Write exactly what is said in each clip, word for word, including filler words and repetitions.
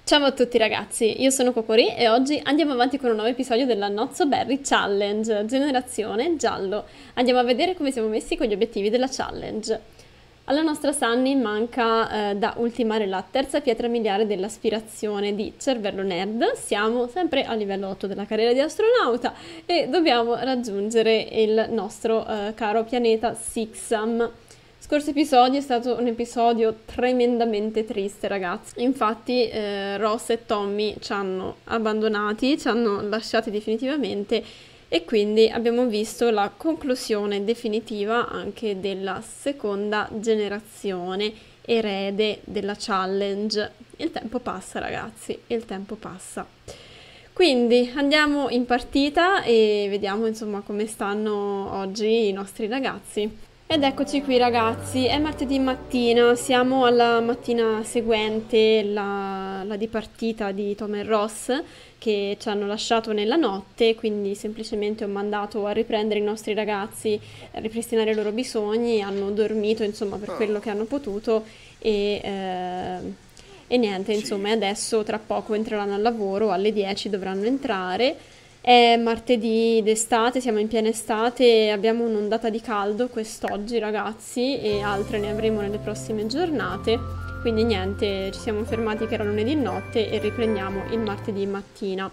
Ciao a tutti ragazzi, io sono Cocori e oggi andiamo avanti con un nuovo episodio della Not So Berry Challenge, generazione giallo. Andiamo a vedere come siamo messi con gli obiettivi della challenge. Alla nostra Sunny manca eh, da ultimare la terza pietra miliare dell'aspirazione di cervello nerd. Siamo sempre a livello otto della carriera di astronauta e dobbiamo raggiungere il nostro eh, caro pianeta Sixam. Scorso episodio è stato un episodio tremendamente triste, ragazzi. Infatti eh, Ross e Tommy ci hanno abbandonati, ci hanno lasciati definitivamente e quindi abbiamo visto la conclusione definitiva anche della seconda generazione erede della challenge. Il tempo passa, ragazzi, il tempo passa. Quindi andiamo in partita e vediamo insomma come stanno oggi i nostri ragazzi. Ed eccoci qui ragazzi, è martedì mattina, siamo alla mattina seguente, la, la dipartita di Tom e Ross che ci hanno lasciato nella notte, quindi semplicemente ho mandato a riprendere i nostri ragazzi, a ripristinare i loro bisogni, hanno dormito insomma per quello che hanno potuto e... Eh, e niente, insomma, adesso tra poco entreranno al lavoro, alle dieci dovranno entrare. È martedì d'estate, siamo in piena estate, abbiamo un'ondata di caldo quest'oggi ragazzi e altre ne avremo nelle prossime giornate, quindi niente, ci siamo fermati che era lunedì notte e riprendiamo il martedì mattina.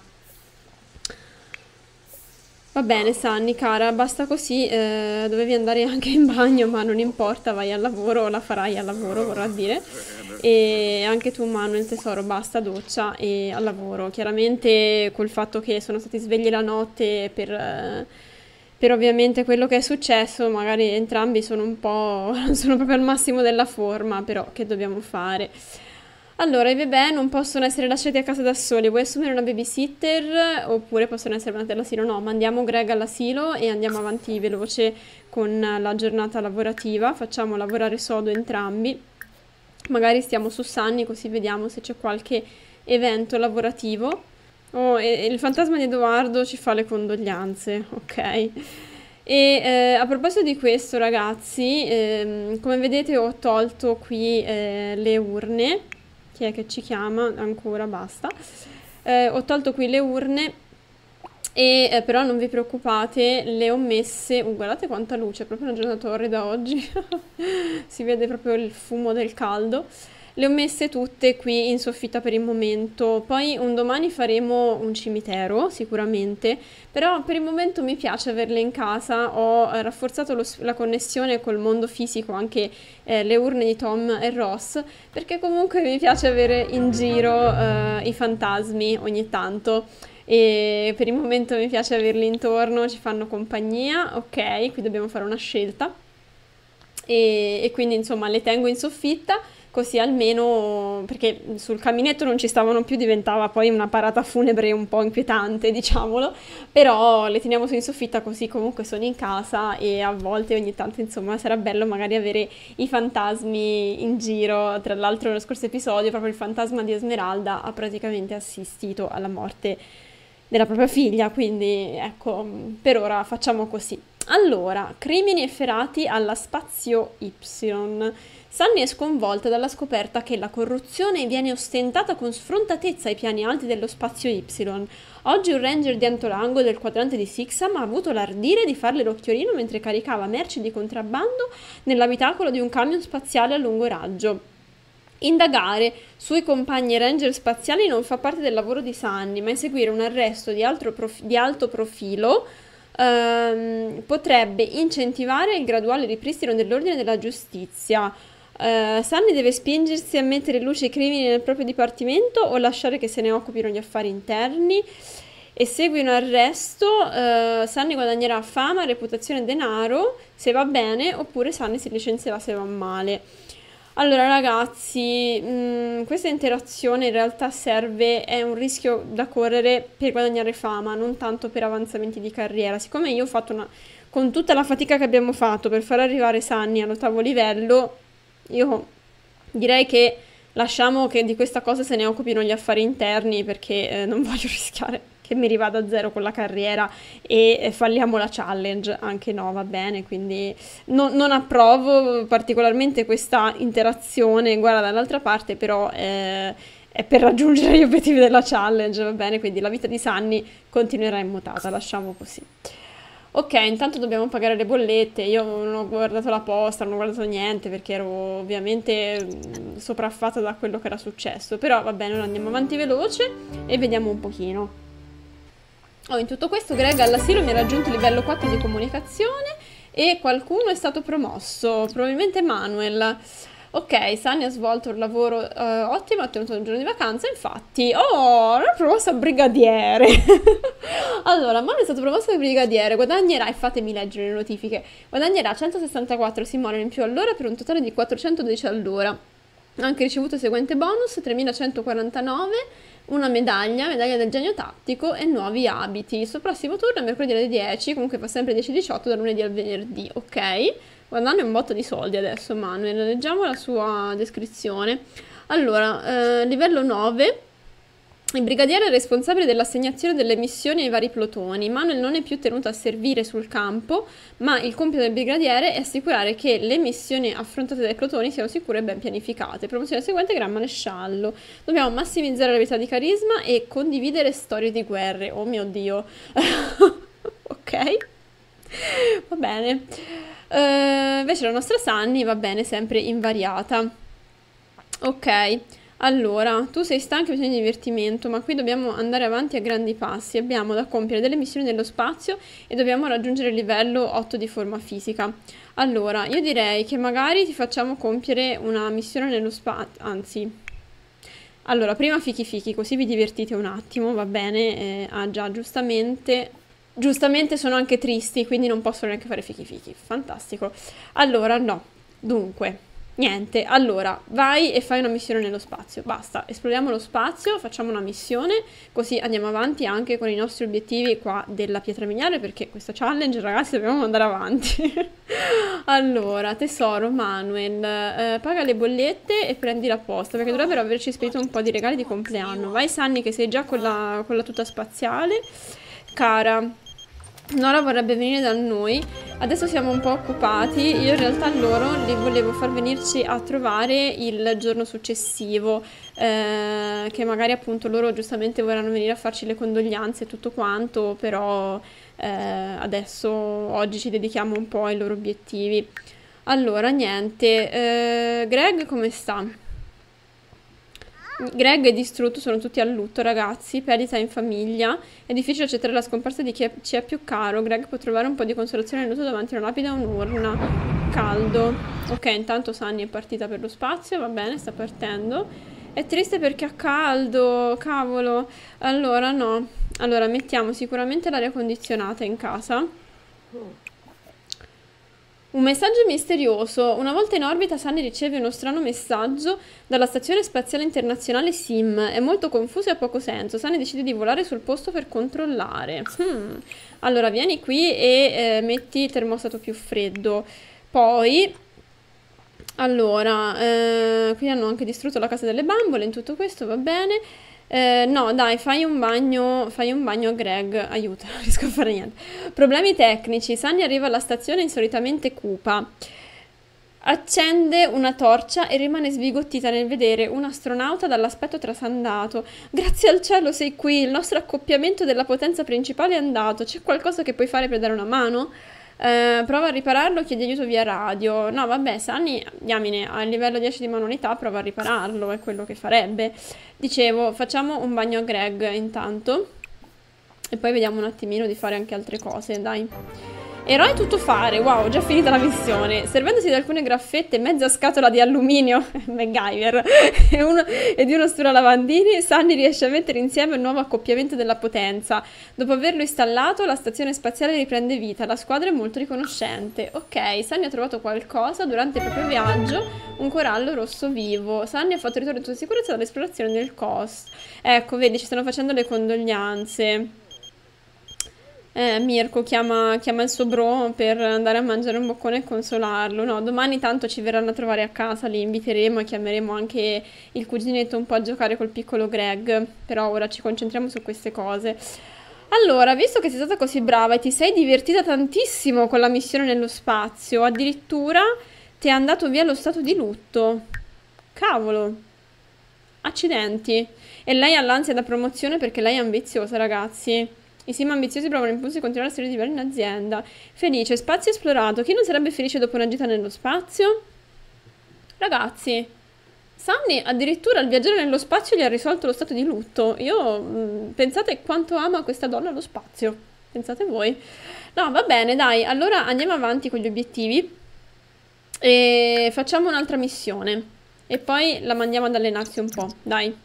Va bene Sunny, cara, basta così, eh, dovevi andare anche in bagno ma non importa, vai al lavoro, la farai al lavoro vorrà dire. E anche tu Manuel tesoro, basta doccia e al lavoro. Chiaramente col fatto che sono stati svegli la notte per, eh, per ovviamente quello che è successo, magari entrambi sono un po', non sono proprio al massimo della forma, però che dobbiamo fare? Allora, i bebè non possono essere lasciati a casa da soli, vuoi assumere una babysitter oppure possono essere mandati all'asilo? No, mandiamo Greg all'asilo e andiamo avanti veloce con la giornata lavorativa, facciamo lavorare sodo entrambi. Magari stiamo su Sunny così vediamo se c'è qualche evento lavorativo. Oh, e, e il fantasma di Edoardo ci fa le condoglianze, ok. E eh, a proposito di questo ragazzi, ehm, come vedete ho tolto qui eh, le urne. Chi è che ci chiama? Ancora basta. Eh, ho tolto qui le urne e eh, però non vi preoccupate, le ho messe, uh, guardate quanta luce, è proprio una giornata orrida oggi, si vede proprio il fumo del caldo. Le ho messe tutte qui in soffitta per il momento, poi un domani faremo un cimitero sicuramente, però per il momento mi piace averle in casa, ho rafforzato lo, la connessione col mondo fisico, anche eh, le urne di Tom e Ross, perché comunque mi piace avere in giro eh, i fantasmi ogni tanto. E per il momento mi piace averli intorno, ci fanno compagnia, ok, qui dobbiamo fare una scelta e, e quindi insomma le tengo in soffitta così almeno, perché sul caminetto non ci stavano più, diventava poi una parata funebre un po' inquietante, diciamolo, però le teniamo su in soffitta così comunque sono in casa e a volte ogni tanto insomma sarà bello magari avere i fantasmi in giro. Tra l'altro nello scorso episodio proprio il fantasma di Esmeralda ha praticamente assistito alla morte della propria figlia, quindi ecco, per ora facciamo così. Allora, crimini efferati alla Spazio Y. Sunny è sconvolta dalla scoperta che la corruzione viene ostentata con sfrontatezza ai piani alti dello Spazio Y. Oggi un ranger di Antolango del quadrante di Sixam ha avuto l'ardire di farle l'occhiolino mentre caricava merci di contrabbando nell'abitacolo di un camion spaziale a lungo raggio. Indagare sui compagni ranger spaziali non fa parte del lavoro di Sunny, ma eseguire un arresto di, prof di alto profilo ehm, potrebbe incentivare il graduale ripristino dell'ordine e della giustizia. Uh, Sunny deve spingersi a mettere in luce i crimini nel proprio dipartimento o lasciare che se ne occupino gli affari interni? Esegui un arresto, uh, Sunny guadagnerà fama, reputazione e denaro se va bene, oppure Sunny si licenzierà se va male. Allora ragazzi, mh, questa interazione in realtà serve, è un rischio da correre per guadagnare fama, non tanto per avanzamenti di carriera. Siccome io ho fatto una, con tutta la fatica che abbiamo fatto per far arrivare Sunny all'ottavo livello, io direi che lasciamo che di questa cosa se ne occupino gli affari interni, perché eh, non voglio rischiare che mi rivada a zero con la carriera e eh, falliamo la challenge, anche no, va bene, quindi no, non approvo particolarmente questa interazione. Guarda, dall'altra parte però eh, è per raggiungere gli obiettivi della challenge, va bene? Quindi la vita di Sunny continuerà immutata, lasciamo così. Ok, intanto dobbiamo pagare le bollette. Io non ho guardato la posta, non ho guardato niente perché ero ovviamente mh, sopraffatta da quello che era successo. Però va bene, ora andiamo avanti veloce e vediamo un pochino. Oh, in tutto questo Greg all'asilo mi ha raggiunto il livello quattro di comunicazione e qualcuno è stato promosso, probabilmente Manuel. Ok, Sunny ha svolto un lavoro eh, ottimo, ha ottenuto un giorno di vacanza, infatti. Oh, una promossa a brigadiere. Allora, Manuel è stato promosso a brigadiere, guadagnerà, e fatemi leggere le notifiche, guadagnerà centosessantaquattro simoleon in più all'ora per un totale di quattrocentododici all'ora. Ha anche ricevuto il seguente bonus, tremilacentoquarantanove, una medaglia, medaglia del genio tattico e nuovi abiti. Il suo prossimo turno è mercoledì alle dieci, comunque fa sempre dieci diciotto da lunedì al venerdì, ok? Guadagna un botto di soldi adesso Manuel, leggiamo la sua descrizione. Allora, eh, livello nove, il brigadiere è responsabile dell'assegnazione delle missioni ai vari plotoni. Manuel non è più tenuto a servire sul campo, ma il compito del brigadiere è assicurare che le missioni affrontate dai plotoni siano sicure e ben pianificate. Promozione seguente, gran maresciallo. Dobbiamo massimizzare l'abilità di carisma e condividere storie di guerre. Oh mio Dio. Ok, va bene. Uh, invece la nostra Sunny va bene, sempre invariata. Ok, allora, tu sei stanco e bisogna di divertimento, ma qui dobbiamo andare avanti a grandi passi. Abbiamo da compiere delle missioni nello spazio e dobbiamo raggiungere il livello otto di forma fisica. Allora, io direi che magari ti facciamo compiere una missione nello spazio, anzi... Allora, prima fichi fichi, così vi divertite un attimo, va bene? Eh, ah già, giustamente... Giustamente sono anche tristi, quindi non possono neanche fare fichi fichi. Fantastico. Allora, no. Dunque, niente. Allora, vai e fai una missione nello spazio. Basta, esploriamo lo spazio, facciamo una missione, così andiamo avanti anche con i nostri obiettivi qua della pietra miliare, perché questa challenge, ragazzi, dobbiamo andare avanti. Allora, tesoro, Manuel, eh, paga le bollette e prendi la posta, perché dovrebbero averci spedito un po' di regali di compleanno. Vai, Sunny, che sei già con la, con la tuta spaziale. Cara... Nora vorrebbe venire da noi, adesso siamo un po' occupati, io in realtà loro li volevo far venirci a trovare il giorno successivo, eh, che magari appunto loro giustamente vorranno venire a farci le condoglianze e tutto quanto, però eh, adesso oggi ci dedichiamo un po' ai loro obiettivi. Allora, niente, eh, Greg come sta? Greg è distrutto, sono tutti a lutto, ragazzi, perdita in famiglia, è difficile accettare la scomparsa di chi è, ci è più caro. Greg può trovare un po' di consolazione nel lutto davanti a una lapide e un'urna. Caldo. Ok, intanto Sunny è partita per lo spazio, va bene, sta partendo. È triste perché ha caldo, cavolo. Allora, no. Allora, mettiamo sicuramente l'aria condizionata in casa. Un messaggio misterioso. Una volta in orbita Sunny riceve uno strano messaggio dalla Stazione Spaziale Internazionale S I M. È molto confuso e ha poco senso. Sunny decide di volare sul posto per controllare. Hmm. Allora, vieni qui e eh, metti il termostato più freddo. Poi... Allora, eh, qui hanno anche distrutto la casa delle bambole, in tutto questo va bene. Eh, no, dai, fai un bagno, fai un bagno a Greg, aiuto, non riesco a fare niente. Problemi tecnici, Sunny arriva alla stazione insolitamente cupa. Accende una torcia e rimane sbigottita nel vedere un astronauta dall'aspetto trasandato. Grazie al cielo sei qui, il nostro accoppiamento della potenza principale è andato. C'è qualcosa che puoi fare per dare una mano? Uh, prova a ripararlo, chiedi aiuto via radio. No, vabbè, Sunny, diamine, a livello dieci di manualità prova a ripararlo, è quello che farebbe. Dicevo, facciamo un bagno a Greg intanto e poi vediamo un attimino di fare anche altre cose, dai. Eroe tutto fare, wow, già finita la missione. Servendosi di alcune graffette, mezza scatola di alluminio, MacGyver, e, uno, e di uno lavandini, Sunny riesce a mettere insieme un nuovo accoppiamento della potenza. Dopo averlo installato, la stazione spaziale riprende vita, la squadra è molto riconoscente. Ok, Sunny ha trovato qualcosa durante il proprio viaggio, un corallo rosso vivo. Sunny ha fatto ritorno in tutta sicurezza dall'esplorazione del cos. Ecco, vedi, ci stanno facendo le condoglianze. Eh, Mirko chiama, chiama il suo bro per andare a mangiare un boccone e consolarlo. No, domani tanto ci verranno a trovare a casa, li inviteremo e chiameremo anche il cuginetto un po' a giocare col piccolo Greg. Però ora ci concentriamo su queste cose. Allora, visto che sei stata così brava e ti sei divertita tantissimo con la missione nello spazio, addirittura ti è andato via lo stato di lutto. Cavolo. Accidenti. E lei ha l'ansia da promozione perché lei è ambiziosa, ragazzi. I sim ambiziosi provano l'impulso di continuare a salire di livello in azienda. Felice, spazio esplorato. Chi non sarebbe felice dopo una gita nello spazio? Ragazzi, Sunny addirittura il viaggiare nello spazio gli ha risolto lo stato di lutto. Io, mh, pensate quanto ama questa donna lo spazio. Pensate voi. No, va bene, dai. Allora andiamo avanti con gli obiettivi. E facciamo un'altra missione. E poi la mandiamo ad allenarsi un po'. Dai.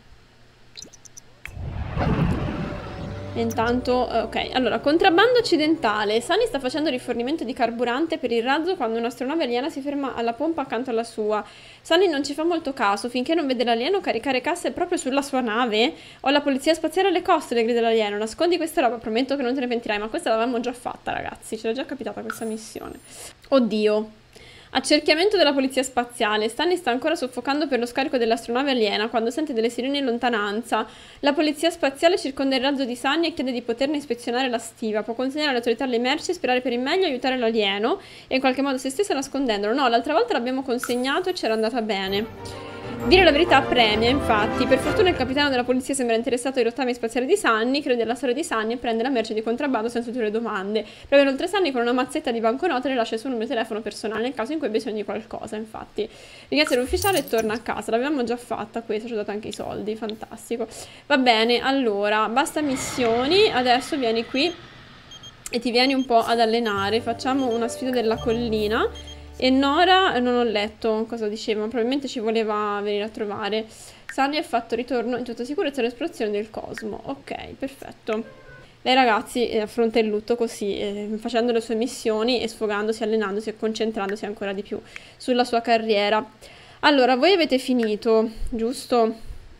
Intanto, ok, allora, contrabbando occidentale. Sunny sta facendo rifornimento di carburante per il razzo quando un'astronave aliena si ferma alla pompa accanto alla sua. Sunny non ci fa molto caso, finché non vede l'alieno caricare casse proprio sulla sua nave. Ho la polizia spaziale alle coste, le grida l'alieno. Nascondi questa roba, prometto che non te ne pentirai. Ma questa l'avevamo già fatta, ragazzi, ce l'è già capitata questa missione. Oddio. Accerchiamento della polizia spaziale. Stanley sta ancora soffocando per lo scarico dell'astronave aliena quando sente delle sirene in lontananza. La polizia spaziale circonda il razzo di Sunny e chiede di poterne ispezionare la stiva. Può consegnare alle autorità le merci, sperare per il meglio, aiutare l'alieno e in qualche modo se stessa nascondendolo. No, l'altra volta l'abbiamo consegnato e c'era andata bene. Dire la verità premia, infatti. Per fortuna il capitano della polizia sembra interessato ai rottami spaziali di Sunny, crede alla storia di Sunny e prende la merce di contrabbando senza ulteriori domande. Prende inoltre Sunny con una mazzetta di banconote e le lascia il suo numero di telefono personale nel caso in cui abbia bisogno di qualcosa, infatti. Ringrazia l'ufficiale e torna a casa. L'avevamo già fatta questa, ci ho dato anche i soldi, fantastico. Va bene, allora, basta missioni, adesso vieni qui e ti vieni un po' ad allenare. Facciamo una sfida della collina. E Nora, non ho letto cosa diceva, ma probabilmente ci voleva venire a trovare. Sunny ha fatto ritorno in tutta sicurezza all'esplorazione del cosmo. Ok, perfetto. Lei, ragazzi, affronta il lutto così, eh, facendo le sue missioni e sfogandosi, allenandosi e concentrandosi ancora di più sulla sua carriera. Allora, voi avete finito, giusto?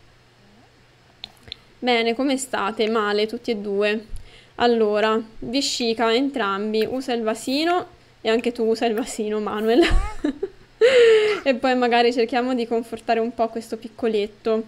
Bene, come state? Male, tutti e due. Allora, Viscika, entrambi, usa il vasino. E anche tu usa il vasino, Manuel. E poi magari cerchiamo di confortare un po' questo piccoletto.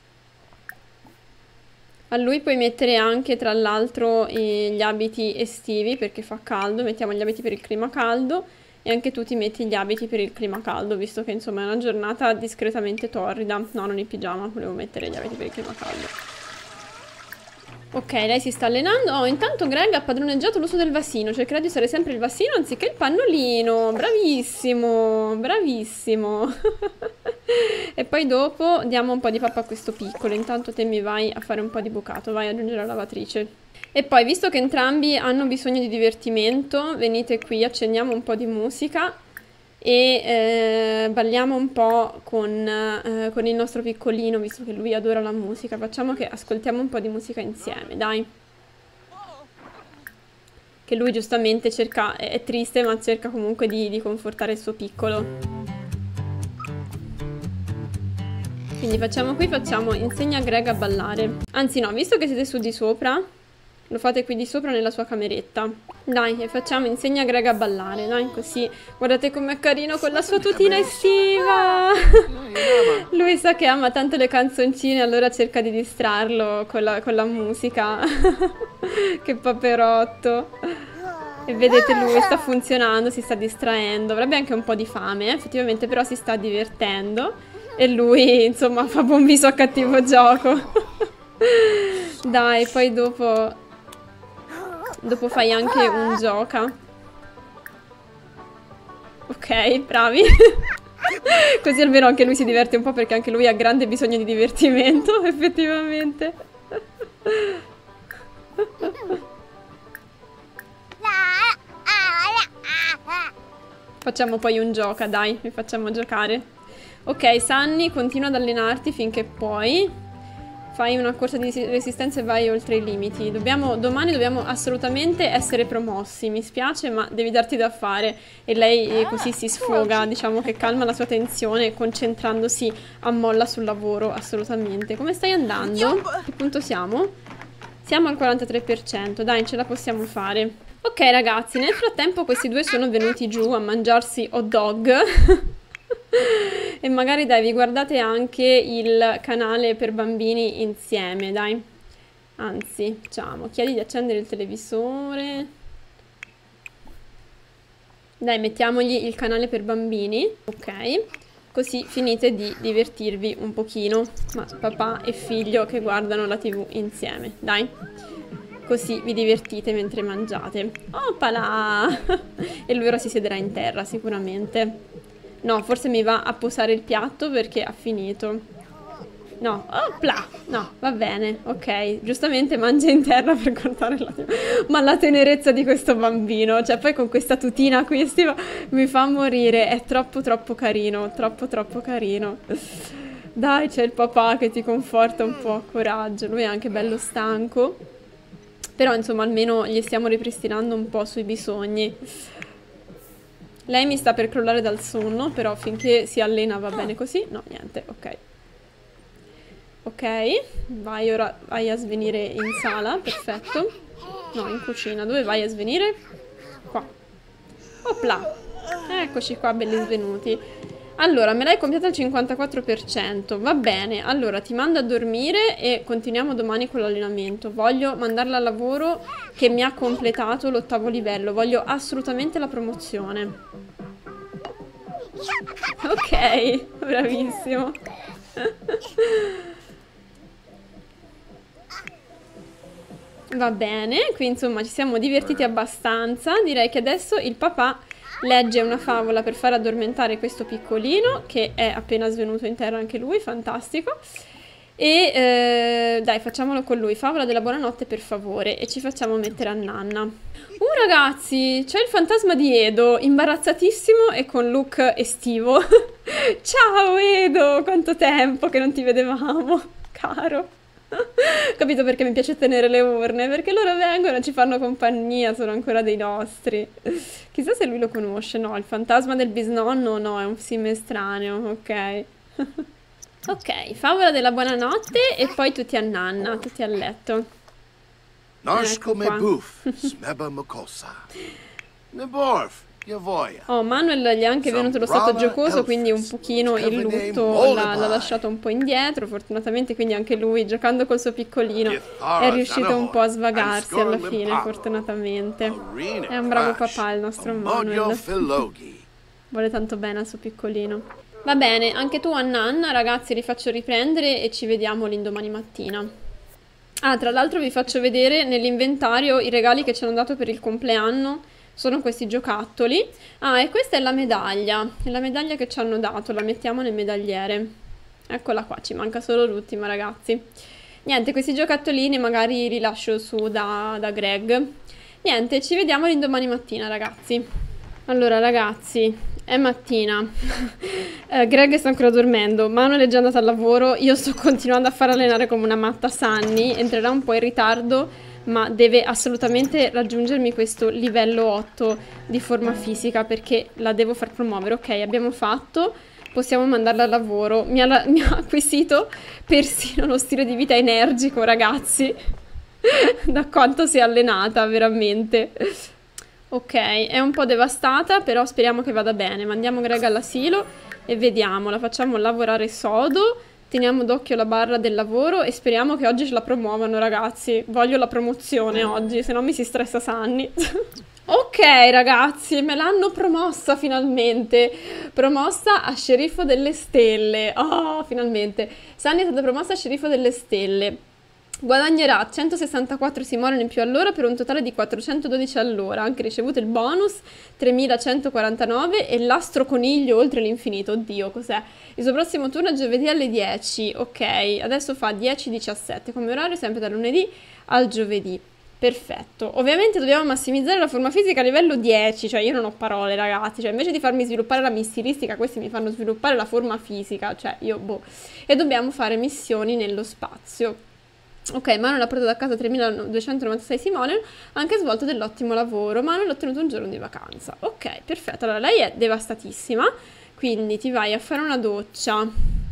A lui puoi mettere anche, tra l'altro, gli abiti estivi perché fa caldo. Mettiamo gli abiti per il clima caldo. E anche tu ti metti gli abiti per il clima caldo, visto che insomma è una giornata discretamente torrida. No, non il pigiama, volevo mettere gli abiti per il clima caldo. Ok, lei si sta allenando. Oh, intanto Greg ha padroneggiato l'uso del vasino. Cercherà di usare sempre il vasino anziché il pannolino. Bravissimo, bravissimo. E poi dopo diamo un po' di pappa a questo piccolo. Intanto te mi vai a fare un po' di bucato. Vai ad aggiungere la lavatrice. E poi, visto che entrambi hanno bisogno di divertimento, venite qui, accendiamo un po' di musica e eh, balliamo un po' con, eh, con il nostro piccolino, visto che lui adora la musica. Facciamo che ascoltiamo un po' di musica insieme, dai. Che lui giustamente cerca, è triste ma cerca comunque di, di confortare il suo piccolo. Quindi facciamo qui, facciamo insegna a Greg a ballare. Anzi no, visto che siete su di sopra, lo fate qui di sopra nella sua cameretta. Dai, e facciamo insegna a Greg a ballare, dai, così. Guardate com'è carino con la sua tutina estiva. Lui sa che ama tanto le canzoncine, allora cerca di distrarlo con la, con la musica. Che paperotto. E vedete, lui sta funzionando, si sta distraendo. Avrebbe anche un po' di fame, eh, effettivamente, però si sta divertendo. E lui, insomma, fa buon viso a cattivo gioco. Dai, poi dopo... Dopo fai anche un gioca. Ok, bravi. Così almeno anche lui si diverte un po', perché anche lui ha grande bisogno di divertimento, effettivamente. Facciamo poi un gioca, dai, vi facciamo giocare. Ok, Sunny, continua ad allenarti finché puoi. Fai una corsa di resistenza e vai oltre i limiti. Dobbiamo, domani dobbiamo assolutamente essere promossi. Mi spiace, ma devi darti da fare. E lei così si sfoga, diciamo che calma la sua tensione, concentrandosi a molla sul lavoro, assolutamente. Come stai andando? Che punto siamo? Siamo al quarantatré per cento, dai, ce la possiamo fare. Ok ragazzi, nel frattempo questi due sono venuti giù a mangiarsi hot dog. E magari dai, vi guardate anche il canale per bambini insieme, dai. Anzi, facciamo, chiedi di accendere il televisore. Dai, mettiamogli il canale per bambini. Ok. così finite di divertirvi un pochino, ma papà e figlio che guardano la tivù insieme, dai, così vi divertite mentre mangiate. Oppala! E lui ora si siederà in terra sicuramente. No, forse mi va a posare il piatto perché ha finito. No, opla! No, va bene, ok. Giustamente mangia in terra per guardare la tivù. Ma la tenerezza di questo bambino, cioè poi con questa tutina qui estiva, mi fa morire. È troppo troppo carino, troppo troppo carino. Dai, c'è il papà che ti conforta un po', coraggio. Lui è anche bello stanco. Però insomma almeno gli stiamo ripristinando un po' sui bisogni. Lei mi sta per crollare dal sonno, però finché si allena va bene così. No, niente, ok. Ok, vai ora, vai a svenire in sala, perfetto. No, in cucina, dove vai a svenire? Qua. Opla! Eccoci qua, belli svenuti. Allora, me l'hai compiata al cinquantaquattro per cento, va bene. Allora, ti mando a dormire e continuiamo domani con l'allenamento. Voglio mandarla al lavoro che mi ha completato l'ottavo livello. Voglio assolutamente la promozione. Ok, bravissimo. Va bene, qui insomma ci siamo divertiti abbastanza. Direi che adesso il papà legge una favola per far addormentare questo piccolino, che è appena svenuto in terra anche lui, fantastico. E eh, dai, facciamolo con lui, favola della buonanotte per favore, e ci facciamo mettere a nanna. Uh ragazzi, c'è il fantasma di Edo, imbarazzatissimo e con look estivo. Ciao Edo, quanto tempo che non ti vedevamo, caro. Capito perché mi piace tenere le urne? Perché loro vengono e ci fanno compagnia, sono ancora dei nostri. Chissà se lui lo conosce, no, il fantasma del bisnonno no, è un simile estraneo, ok. Ok, favola della buonanotte e poi tutti a nanna, tutti a letto. Ecco qua. Oh, Manuel gli è anche venuto lo stato giocoso, quindi un pochino il lutto l'ha lasciato un po' indietro, fortunatamente, quindi anche lui, giocando col suo piccolino, è riuscito un po' a svagarsi alla fine, fortunatamente. È un bravo papà il nostro Manuel. Vuole tanto bene al suo piccolino. Va bene, anche tu a nanna, ragazzi, li faccio riprendere e ci vediamo l'indomani mattina. Ah, tra l'altro vi faccio vedere nell'inventario i regali che ci hanno dato per il compleanno. Sono questi giocattoli. Ah, e questa è la medaglia. È la medaglia che ci hanno dato, la mettiamo nel medagliere. Eccola qua, ci manca solo l'ultima, ragazzi. Niente, questi giocattolini magari li lascio su da, da Greg. Niente, ci vediamo l'indomani mattina, ragazzi. Allora, ragazzi, è mattina. eh, Greg sta ancora dormendo, Manuel è già andato al lavoro, io sto continuando a far allenare come una matta Sunny. Entrerà un po' in ritardo, ma deve assolutamente raggiungermi questo livello otto di forma fisica perché la devo far promuovere. Ok, abbiamo fatto, possiamo mandarla al lavoro. Mi ha, mi ha acquisito persino lo stile di vita energico, ragazzi. Da quanto si è allenata, veramente. Ok, è un po' devastata, però speriamo che vada bene. Mandiamo Greg all'asilo e vediamo, la facciamo lavorare sodo. Teniamo d'occhio la barra del lavoro e speriamo che oggi ce la promuovano, ragazzi. Voglio la promozione oggi, se no mi si stressa Sunny. Ok, ragazzi, me l'hanno promossa finalmente. Promossa a sceriffo delle stelle. Oh, finalmente. Sunny è stata promossa a sceriffo delle stelle. Guadagnerà centosessantaquattro simoleon in più all'ora per un totale di quattrocentododici all'ora. Anche ricevuto il bonus tremilacentoquarantanove e l'astro coniglio oltre l'infinito. Oddio, cos'è? Il suo prossimo turno è giovedì alle dieci. Ok, adesso fa dieci diciassette come orario, sempre da lunedì al giovedì. Perfetto. Ovviamente dobbiamo massimizzare la forma fisica a livello dieci. Cioè io non ho parole, ragazzi. Cioè invece di farmi sviluppare la mistilistica, questi mi fanno sviluppare la forma fisica. Cioè io boh. E dobbiamo fare missioni nello spazio. Ok, Manuel ha portato a casa tremiladuecentonovantasei simoleon, ha anche svolto dell'ottimo lavoro. Manuel ha ottenuto un giorno di vacanza. Ok, perfetto. Allora, lei è devastatissima, quindi ti vai a fare una doccia,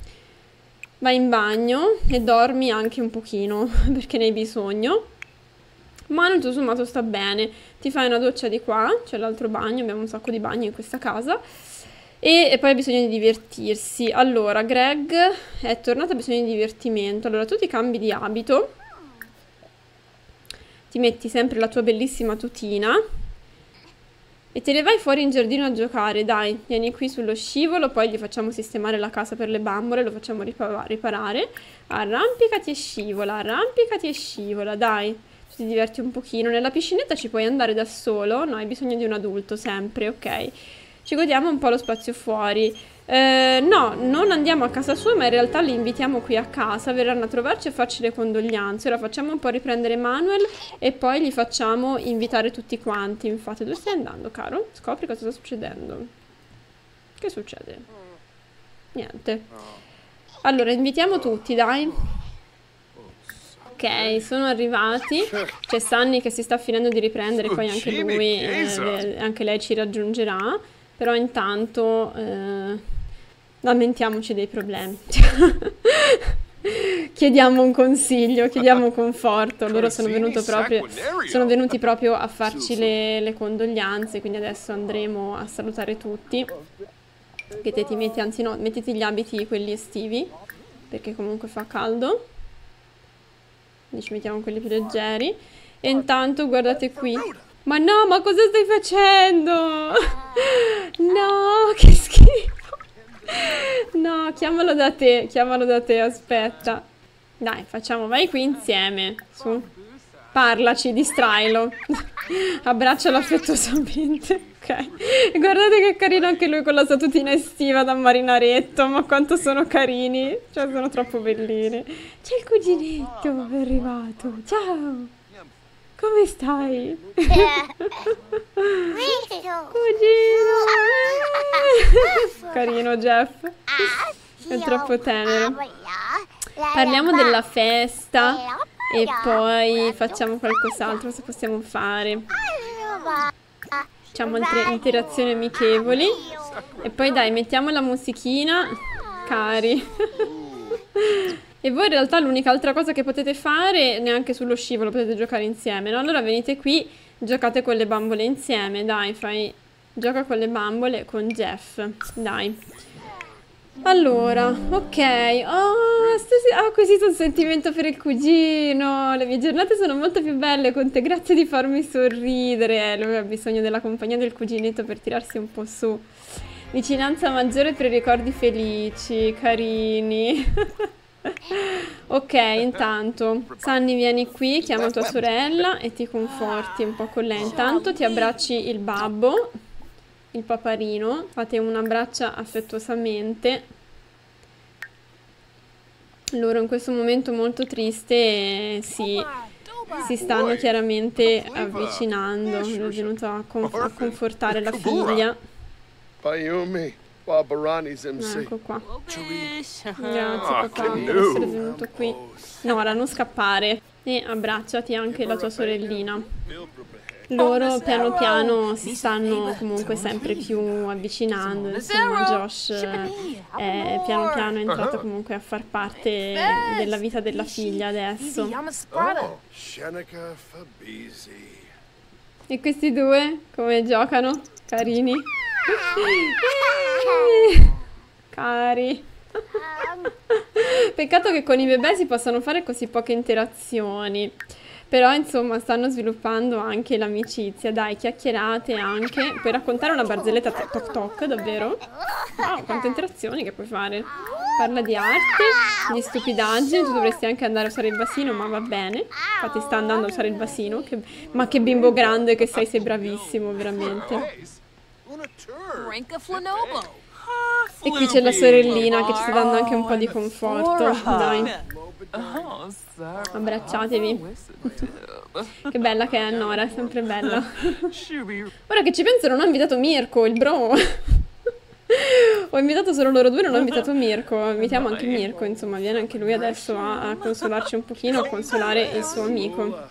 vai in bagno e dormi anche un pochino, perché ne hai bisogno. Manuel tutto sommato sta bene. Ti fai una doccia di qua, c'è l'altro bagno, abbiamo un sacco di bagni in questa casa. E, e poi ha bisogno di divertirsi. Allora, Greg è tornato, ha bisogno di divertimento. Allora, tu ti cambi di abito, ti metti sempre la tua bellissima tutina E te ne vai fuori in giardino a giocare, dai. Vieni qui sullo scivolo, poi gli facciamo sistemare la casa per le bambole, lo facciamo ripa riparare. Arrampicati e scivola, arrampicati e scivola, dai. Ti diverti un pochino. Nella piscinetta ci puoi andare da solo? No, hai bisogno di un adulto sempre, ok. Ci godiamo un po' lo spazio fuori. Eh, no, non andiamo a casa sua, ma in realtà li invitiamo qui a casa, verranno a trovarci e farci le condoglianze. Ora facciamo un po' riprendere Manuel e poi li facciamo invitare tutti quanti. Infatti, dove stai andando, caro? Scopri cosa sta succedendo. Che succede? Niente. Allora, invitiamo tutti, dai. Ok, sono arrivati. C'è Sunny che si sta finendo di riprendere, poi anche lui, eh, anche lei ci raggiungerà. Però intanto eh, lamentiamoci dei problemi. Chiediamo un consiglio, chiediamo conforto. Loro sono, venuto proprio, sono venuti proprio a farci le, le condoglianze, quindi adesso andremo a salutare tutti. Che te ti metti, anzi no, mettiti gli abiti quelli estivi, perché comunque fa caldo. Quindi ci mettiamo quelli più leggeri. E intanto guardate qui. Ma no, ma cosa stai facendo? No, che schifo. No, chiamalo da te, chiamalo da te, aspetta. Dai, facciamo, vai qui insieme. Su. Parlaci, distrailo. Abbraccialo affettuosamente. Ok. Guardate che carino anche lui con la sua tutina estiva da marinaretto. Ma quanto sono carini. Cioè, sono troppo bellini. C'è il cuginetto, è arrivato. Ciao. Come stai? Cugino! Carino Jeff. È troppo tenero. Parliamo della festa e poi facciamo qualcos'altro se possiamo fare. Facciamo altre interazioni amichevoli. E poi dai, mettiamo la musichina. Cari. E voi in realtà l'unica altra cosa che potete fare, neanche sullo scivolo potete giocare insieme, no? Allora venite qui, giocate con le bambole insieme, dai, fai... Gioca con le bambole con Jeff, dai. Allora, ok, oh, ho acquisito un sentimento per il cugino, le mie giornate sono molto più belle con te, grazie di farmi sorridere. Lui ha bisogno della compagnia del cuginetto per tirarsi un po' su. Vicinanza maggiore per i ricordi felici, carini. Ok, intanto Sunny vieni qui, chiama tua sorella e ti conforti un po' con lei. Intanto ti abbracci il babbo, il paparino, fate un abbraccio affettuosamente. Loro in questo momento molto triste si, si stanno chiaramente avvicinando. Lui è venuto a, conf a confortare la figlia. Ecco qua. Grazie papà per essere venuto qui. Nora, non scappare. E abbracciati anche la tua sorellina. Loro piano piano si stanno comunque sempre più avvicinando. Insomma, Josh è piano piano entrato comunque a far parte della vita della figlia adesso. E questi due come giocano? Carini. Cari. Peccato che con i bebè si possano fare così poche interazioni. Però insomma stanno sviluppando anche l'amicizia. Dai, chiacchierate anche. Puoi raccontare una barzelletta toc toc, davvero? Wow, quante interazioni che puoi fare. Parla di arte, di stupidaggini. Tu dovresti anche andare a usare il basino, ma va bene. Infatti sta andando a usare il basino. Che... Ma che bimbo grande che sei, sei bravissimo, veramente. E qui c'è la sorellina che ci sta dando anche un po' di conforto. Dai, abbracciatevi. Che bella che è Nora, è sempre bella. Ora che ci penso non ho invitato Mirko, il bro. Ho invitato solo loro due, non ho invitato Mirko. Invitiamo anche Mirko, insomma, viene anche lui adesso a, a consolarci un pochino, a consolare il suo amico.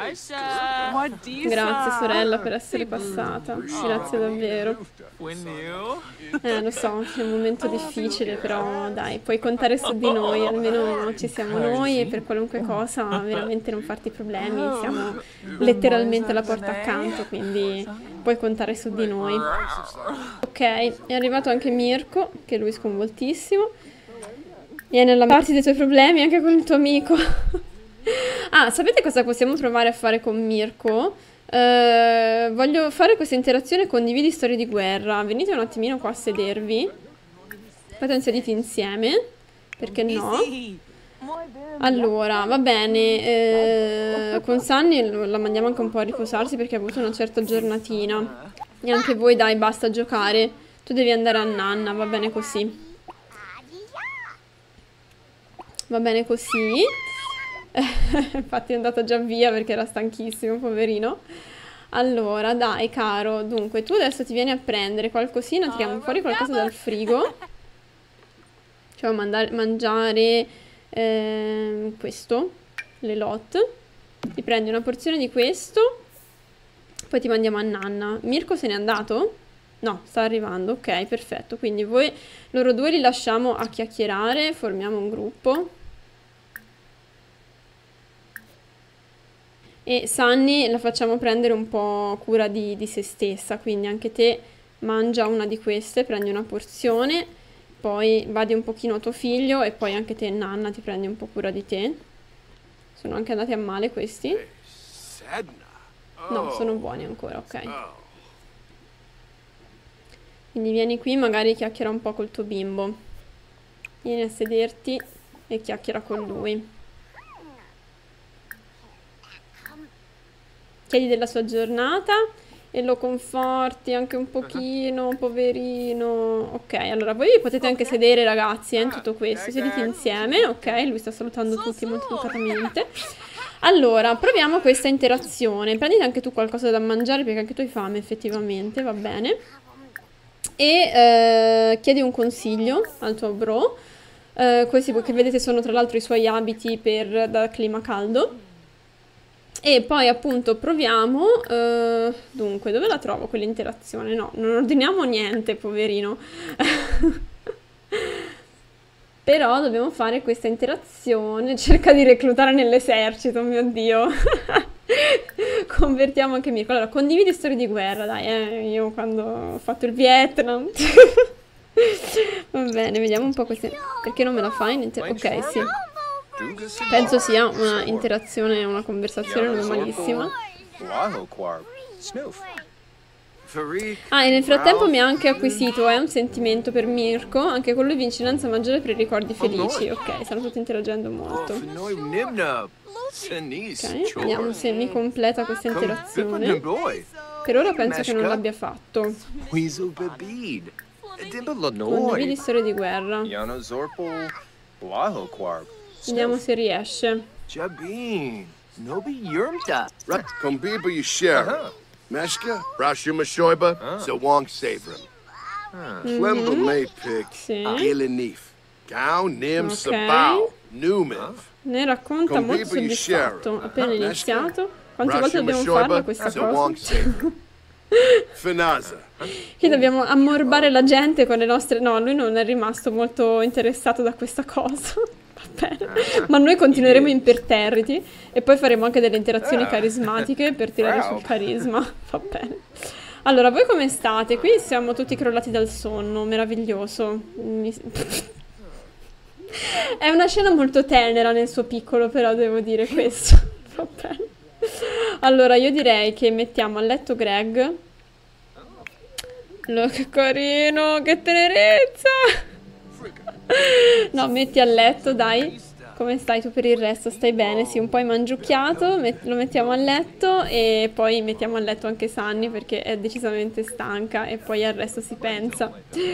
Grazie sorella per essere passata, grazie davvero. Eh, lo so, è un momento difficile, però dai, puoi contare su di noi, almeno ci siamo noi e per qualunque cosa veramente non farti problemi, siamo letteralmente alla porta accanto, quindi puoi contare su di noi. Ok, è arrivato anche Mirko, che lui è sconvoltissimo. Vieni a lamentarti dei tuoi problemi anche con il tuo amico. Ah, sapete cosa possiamo provare a fare con Mirko? Eh, voglio fare questa interazione, condividi storie di guerra. Venite un attimino qua a sedervi. Fate un sediti insieme, perché no? Allora, va bene, eh, con Sunny la mandiamo anche un po' a riposarsi perché ha avuto una certa giornatina. E anche voi, dai, basta giocare. Tu devi andare a nanna, va bene così. Va bene così. Infatti è andata già via perché era stanchissimo, poverino. Allora, dai, caro. Dunque, tu adesso ti vieni a prendere qualcosina, tiriamo fuori qualcosa dal frigo. Cioè, mandare, mangiare eh, questo, le lot. Ti prendi una porzione di questo. Poi ti mandiamo a nanna. Mirko se n'è andato? No, sta arrivando, ok, perfetto. Quindi voi, loro due li lasciamo a chiacchierare, formiamo un gruppo. E Sunny la facciamo prendere un po' cura di, di se stessa, quindi anche te mangia una di queste, prendi una porzione, poi vadi un pochino a tuo figlio e poi anche te, nanna, ti prendi un po' cura di te. Sono anche andati a male questi? No, sono buoni ancora, ok. Quindi vieni qui, magari chiacchiera un po' col tuo bimbo. Vieni a sederti e chiacchiera con lui. Chiedi della sua giornata e lo conforti anche un pochino, poverino. Ok, allora voi vi potete anche sedere, ragazzi, eh, in tutto questo. Sedete insieme, ok? Lui sta salutando tutti molto educatamente. Allora, proviamo questa interazione. Prenditi anche tu qualcosa da mangiare perché anche tu hai fame, effettivamente, va bene. E eh, chiedi un consiglio al tuo bro. Eh, questi che vedete sono tra l'altro i suoi abiti per, da clima caldo. E poi appunto proviamo, uh, dunque, dove la trovo quell'interazione? No, non ordiniamo niente, poverino. Però dobbiamo fare questa interazione, cerca di reclutare nell'esercito, mio Dio. Convertiamo anche Mirko. Allora, condividi storie di guerra, dai, eh, io quando ho fatto il Vietnam. Va bene, vediamo un po' queste... Perché non me la fai? Ok, sì. Penso sia una interazione, una conversazione normalissima. Ah, e nel frattempo mi ha anche acquisito eh, un sentimento per Mirko. Anche con lui vicinanza maggiore per i ricordi felici. Ok, stanno tutti interagendo molto. Ok, vediamo se mi completa questa interazione. Per ora penso che non l'abbia fatto. Condividi storie di guerra. Vediamo se riesce. Ne racconta molto soddisfatto. Appena iniziato. Quante volte dobbiamo farla questa cosa? Qui dobbiamo ammorbare la gente con le nostre... No, lui non è rimasto molto interessato da questa cosa. Va bene. Ma noi continueremo imperterriti e poi faremo anche delle interazioni carismatiche per tirare sul carisma. Va bene. Allora, voi come state? Qui siamo tutti crollati dal sonno, meraviglioso. Mi... È una scena molto tenera nel suo piccolo, però devo dire questo. Va bene. Allora, io direi che mettiamo a letto Greg. Lo, che carino, che tenerezza! No, metti a letto, dai. Come stai tu per il resto? Stai bene? Sì, un po' mangiucchiato, met lo mettiamo a letto e poi mettiamo a letto anche Sunny perché è decisamente stanca e poi al resto si pensa.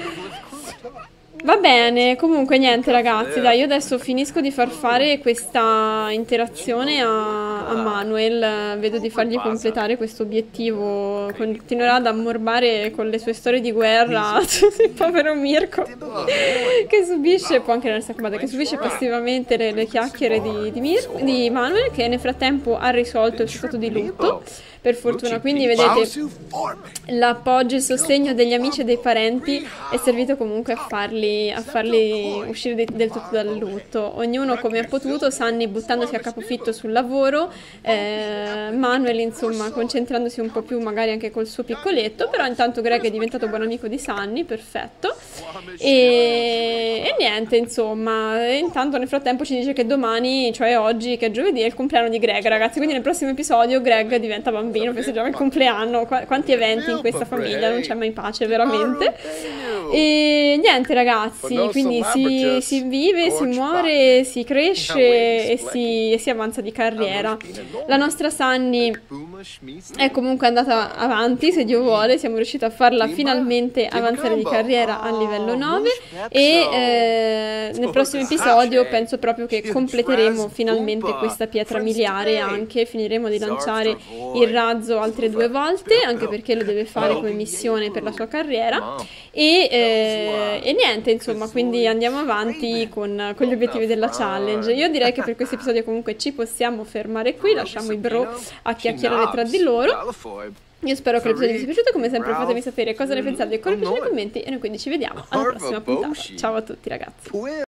Va bene, comunque niente ragazzi, dai, io adesso finisco di far fare questa interazione a, a Manuel, vedo di fargli completare questo obiettivo, continuerà ad ammorbare con le sue storie di guerra, il povero Mirko, che subisce, può anche non essere accomodata, che subisce passivamente le, le chiacchiere di, di, Mir di Manuel, che nel frattempo ha risolto il suo stato di lutto, per fortuna, quindi vedete l'appoggio e il sostegno degli amici e dei parenti è servito comunque a farli, a farli uscire de del tutto dal lutto, ognuno come ha potuto, Sunny buttandosi a capofitto sul lavoro, eh, Manuel insomma concentrandosi un po' più magari anche col suo piccoletto, però intanto Greg è diventato buon amico di Sunny, perfetto, e, e niente, insomma, e intanto nel frattempo ci dice che domani, cioè oggi, che è giovedì, è il compleanno di Greg, ragazzi, quindi nel prossimo episodio Greg diventa bambino, festeggiamo il compleanno, Qu quanti eventi in questa famiglia, non c'è mai pace, veramente. E niente, ragazzi, quindi si, si vive, si muore, si cresce e si, e si avanza di carriera. La nostra Sunny è comunque andata avanti, se Dio vuole, siamo riusciti a farla finalmente avanzare di carriera a livello nove e eh, nel prossimo episodio penso proprio che completeremo finalmente questa pietra miliare, anche finiremo di lanciare il razzo altre due volte, anche perché lo deve fare come missione per la sua carriera e, eh, e niente, insomma, quindi andiamo avanti con, con gli obiettivi della challenge. Io direi che per questo episodio comunque ci possiamo fermare qui, lasciamo i bro a chiacchierare tra di loro. Io spero che l'episodio vi sia piaciuto, come sempre fatemi sapere cosa ne pensate con i commenti e noi quindi ci vediamo alla prossima puntata. Ciao a tutti, ragazzi.